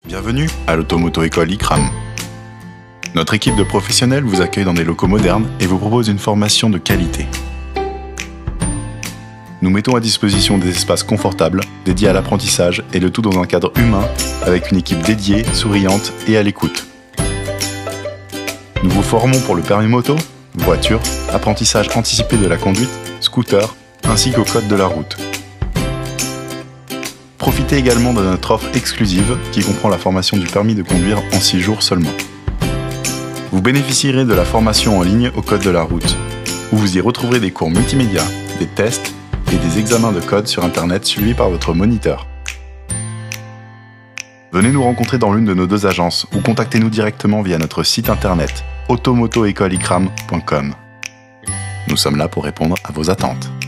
Bienvenue à l'Automoto École ICRAM. Notre équipe de professionnels vous accueille dans des locaux modernes et vous propose une formation de qualité. Nous mettons à disposition des espaces confortables, dédiés à l'apprentissage et le tout dans un cadre humain avec une équipe dédiée, souriante et à l'écoute. Nous vous formons pour le permis moto, voiture, apprentissage anticipé de la conduite, scooter, ainsi qu'au code de la route. Profitez également de notre offre exclusive qui comprend la formation du permis de conduire en 6 jours seulement. Vous bénéficierez de la formation en ligne au code de la route, où vous y retrouverez des cours multimédia, des tests et des examens de code sur internet suivis par votre moniteur. Venez nous rencontrer dans l'une de nos 2 agences ou contactez-nous directement via notre site internet automotoécoleicram.com. Nous sommes là pour répondre à vos attentes.